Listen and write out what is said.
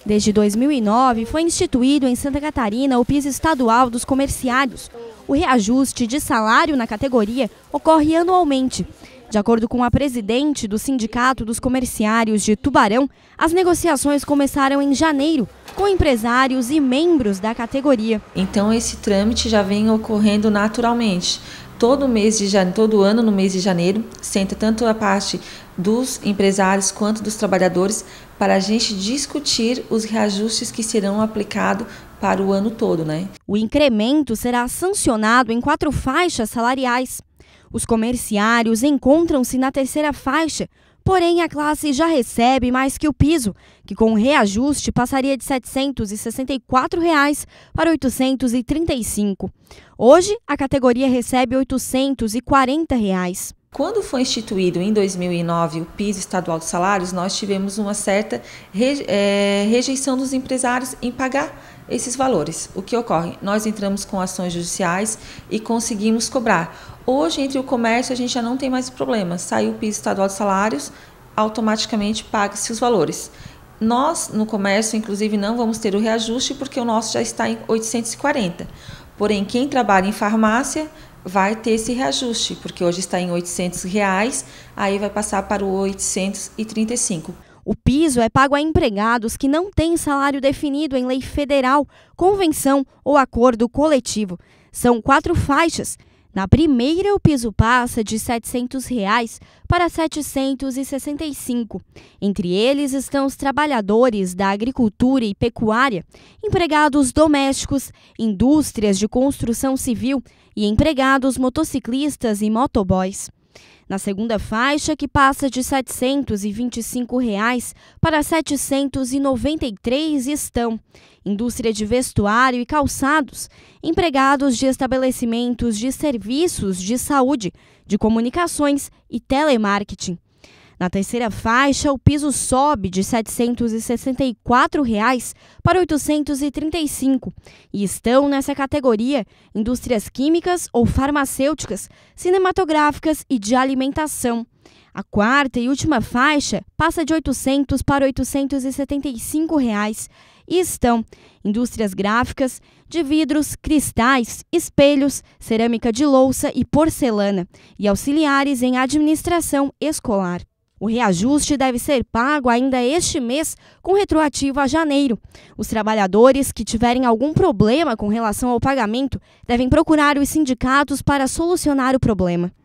Desde 2009, foi instituído em Santa Catarina o piso estadual dos comerciários. O reajuste de salário na categoria ocorre anualmente. De acordo com a presidente do Sindicato dos Comerciários de Tubarão, as negociações começaram em janeiro, com empresários e membros da categoria. Então esse trâmite já vem ocorrendo naturalmente. Todo ano, no mês de janeiro, senta tanto a parte dos empresários quanto dos trabalhadores para a gente discutir os reajustes que serão aplicados para o ano todo, né? O incremento será sancionado em 4 faixas salariais. Os comerciários encontram-se na terceira faixa, porém a classe já recebe mais que o piso, que com o reajuste passaria de R$ 764 para R$ 835. Hoje, a categoria recebe R$ 840. Quando foi instituído em 2009 o piso estadual de salários, nós tivemos uma certa rejeição dos empresários em pagar esses valores. O que ocorre? Nós entramos com ações judiciais e conseguimos cobrar. Hoje, entre o comércio, a gente já não tem mais problema. Saiu o piso estadual de salários, automaticamente paga-se os valores. Nós, no comércio, inclusive, não vamos ter o reajuste porque o nosso já está em 840. Porém, quem trabalha em farmácia vai ter esse reajuste, porque hoje está em R$ 800, aí vai passar para o 835. O piso é pago a empregados que não têm salário definido em lei federal, convenção ou acordo coletivo. São 4 faixas. Na primeira, o piso passa de R$ 700 para R$ 765. Entre eles estão os trabalhadores da agricultura e pecuária, empregados domésticos, indústrias de construção civil e empregados motociclistas e motoboys. Na segunda faixa, que passa de R$ 725 para R$ 793, estão indústria de vestuário e calçados, empregados de estabelecimentos de serviços de saúde, de comunicações e telemarketing. Na terceira faixa, o piso sobe de R$ 764 para R$ 835 e estão nessa categoria indústrias químicas ou farmacêuticas, cinematográficas e de alimentação. A quarta e última faixa passa de R$ 800 para R$ 875 e estão indústrias gráficas, de vidros, cristais, espelhos, cerâmica de louça e porcelana e auxiliares em administração escolar. O reajuste deve ser pago ainda este mês, com retroativo a janeiro. Os trabalhadores que tiverem algum problema com relação ao pagamento devem procurar os sindicatos para solucionar o problema.